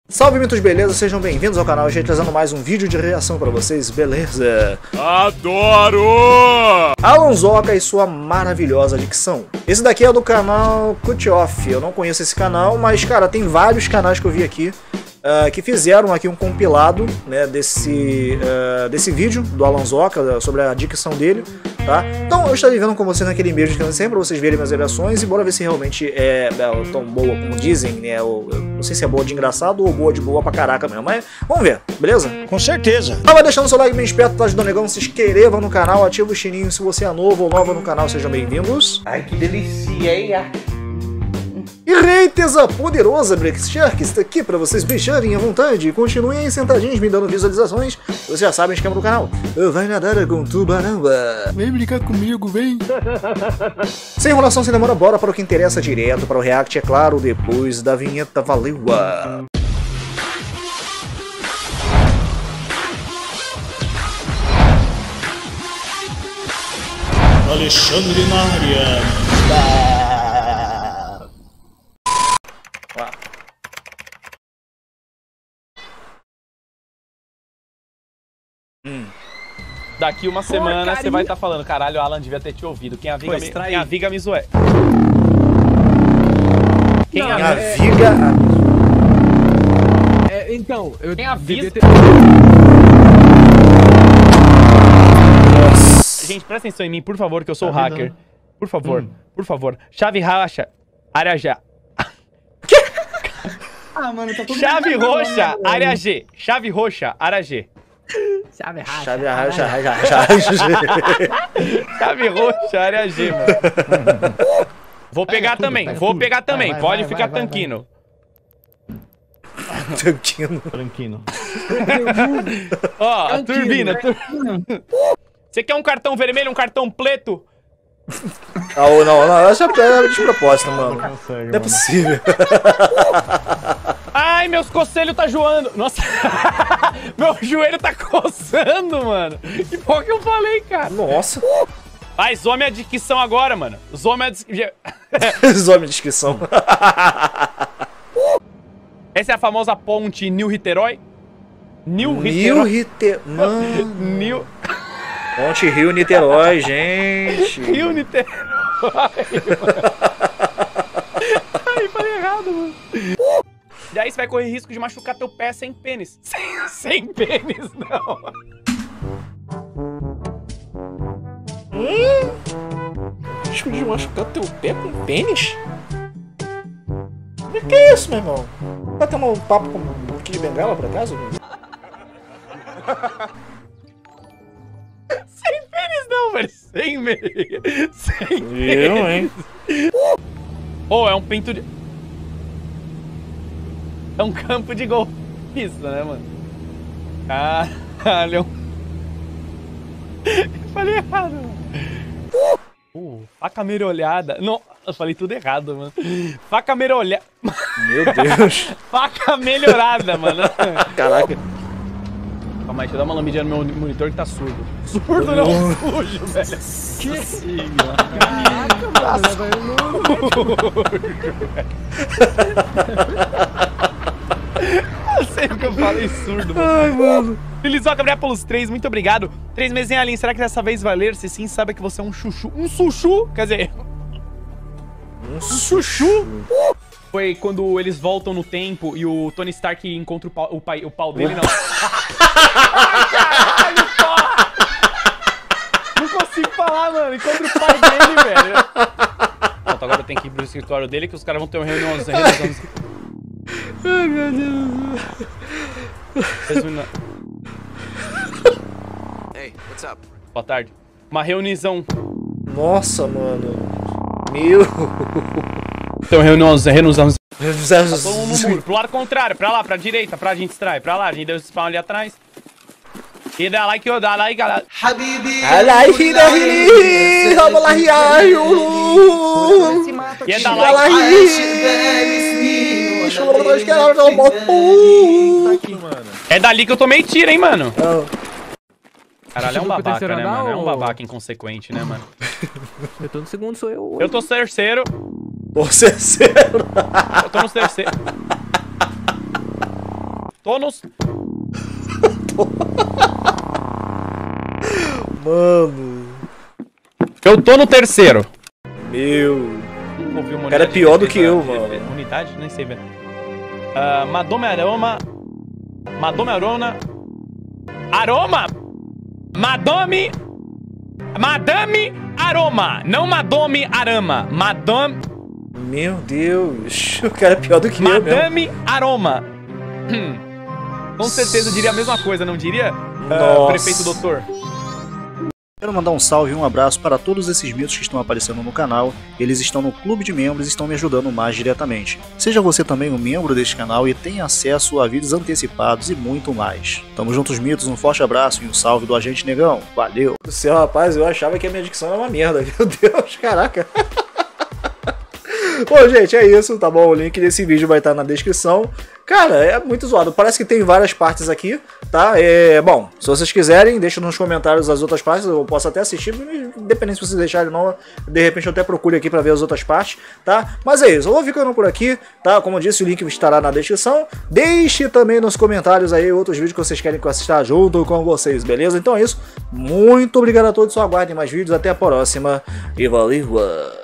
Salve mitos, beleza? Sejam bem-vindos ao canal, a gente trazendo mais um vídeo de reação pra vocês, beleza? Adoro! Alan Zoca e sua maravilhosa dicção. Esse daqui é do canal Cut Off, eu não conheço esse canal, mas cara, tem vários canais que eu vi aqui que fizeram aqui um compilado, né, desse vídeo do Alan Zoca, sobre a dicção dele, tá? Então eu estarei vendo com vocês naquele e-mail de sempre pra vocês verem minhas reações e bora ver se realmente é tão boa como dizem, né? Eu não sei se é boa de engraçado ou boa de boa pra caraca mesmo, mas vamos ver, beleza? Com certeza. Vai deixando seu like bem esperto, tá ajudando o negão, se inscreva no canal, ativa o sininho se você é novo ou nova no canal, sejam bem-vindos. Ai, que delícia, hein? E Reiteza poderosa Brex Shark está aqui para vocês beijarem à vontade. Continuem aí sentadinhos me dando visualizações. Vocês já sabem o esquema do canal. Vai nadar com tubarão. Vem brincar comigo, vem. Sem enrolação, sem demora, bora para o que interessa direto para o react, é claro, depois da vinheta. Valeu! Alexandre na área. Daqui uma semana você vai estar falando, caralho, o Alan devia ter te ouvido. Quem aviga me zoé. Quem aviga... Então, eu Quem avisa... Nossa. Gente, presta atenção em mim, por favor, que eu sou hacker. Por favor, por favor. Chave roxa, área já. Ah, mano, tá tudo Chave roxa, área G. Chave roxa, área G. Chave racha. Chave roxa, área G, mano. Vou pegar também, Vai, Pode vai, ficar vai, tanquino. Tranquilo. Ó, turbina. Você quer um cartão vermelho, um cartão preto? Não, essa é de propósito, mano. Não é possível. Ai, meus conselhos tá joando. Nossa, meu joelho tá coçando, mano. Que porra que eu falei, cara? Nossa. Vai, some a dicção agora, mano. Some a dicção. Some a descrição. Essa é a famosa ponte Nil-Riterói? Mano. Nil... Ponte Rio-Niterói, gente. Rio-Niterói. Ai, falei errado, mano. E aí você vai correr risco de machucar teu pé sem pênis. Sem pênis, não. Risco de machucar teu pé com pênis? O que é isso, meu irmão? Tá tendo um papo com o Kid Bengala, por acaso? Sem pênis não, velho. Sem meia. Sem Eu, hein? Oh, é um pinto de... É um campo de golfista, né, mano? Caralho. Eu falei errado, mano. Faca merolhada. Não, eu falei tudo errado, mano. Faca merolhada. Meu Deus. Faca melhorada, mano. Caraca. Calma aí, deixa eu dar uma lambidinha no meu monitor que tá surdo. Surdo não, sujo, velho. Que? Caraca, mano. Eu sei o que eu falei surdo, mano. Ai, mano. Felizão, Gabriel, pelos 3, muito obrigado. 3 mesinhos ali, será que dessa vez vai ler? Se sim, sabe que você é um chuchu. Um chuchu? Quer dizer... Um chuchu? Foi quando eles voltam no tempo e o Tony Stark encontra o pau dele, não. Caralho, porra! Não consigo falar, mano. Encontra o pai dele, velho. Pronto, agora eu tenho que ir pro escritório dele que os caras vão ter uma reunião. Ai, meu Deus. Hey, what's up? Boa tarde. Uma reunião. Nossa, mano. Meu. Tem uma reunião. Tá todo mundo no Tá muro. Pro lado contrário, pra lá, pra direita, pra gente extrair. Pra lá, a gente deu esse spawn ali atrás. E dá like, galera. Habibi. E é da like. É dali que eu tomei tiro, hein, mano. Caralho, é um babaca, né, mano? É um babaca inconsequente, né, mano? Eu tô no segundo, sou eu. Eu tô terceiro. O terceiro. Eu tô no terceiro. Tô no... Mano. Eu tô no terceiro. Meu. Ouvi uma Cara, é unidade pior de do que eu, defesa- mano. Unidade? Nem sei, velho. Madome Aroma. Madome Arona. Aroma! Madame Aroma. Não Madome Arama. Madame Meu Deus. O cara é pior do que eu mesmo. Madame Aroma. Com certeza diria a mesma coisa, não diria? Nossa. Prefeito doutor. Quero mandar um salve e um abraço para todos esses mitos que estão aparecendo no canal. Eles estão no clube de membros e estão me ajudando mais diretamente. Seja você também um membro deste canal e tenha acesso a vídeos antecipados e muito mais. Tamo juntos, mitos, um forte abraço e um salve do Agente Negão. Valeu! Do céu, rapaz, eu achava que a minha dicção era uma merda. Meu Deus, caraca! Bom, gente, é isso, tá bom? O link desse vídeo vai estar na descrição. Cara, é muito zoado. Parece que tem várias partes aqui, tá? Bom, se vocês quiserem, deixa nos comentários as outras partes. Eu posso até assistir, independente se vocês deixarem ou não. De repente eu até procure aqui pra ver as outras partes, tá? Mas é isso, eu vou ficando por aqui, tá? Como eu disse, o link estará na descrição. Deixe também nos comentários aí outros vídeos que vocês querem que eu assista junto com vocês, beleza? Então é isso. Muito obrigado a todos, só aguardem mais vídeos. Até a próxima e valeu!